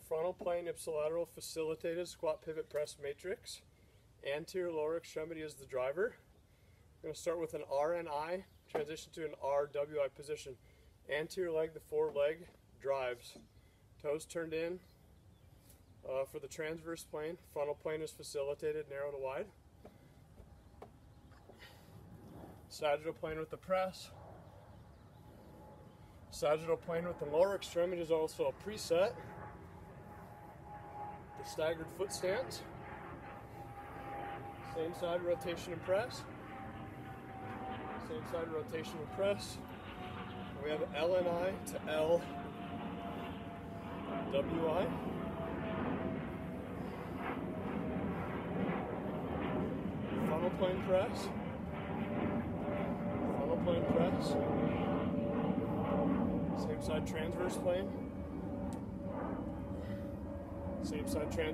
frontal plane ipsilateral facilitated squat pivot press matrix. Anterior lower extremity is the driver. I'm going to start with an RNI, transition to an RWI position. Anterior leg, the foreleg drives. Toes turned in for the transverse plane. Frontal plane is facilitated, narrow to wide. Sagittal plane with the press. Sagittal plane with the lower extremity is also a preset. The staggered foot stance. Same side rotation and press. Same side rotation and press. And we have LNI to LWI. Frontal plane press. Frontal plane press. Same side transverse plane. Same side transverse.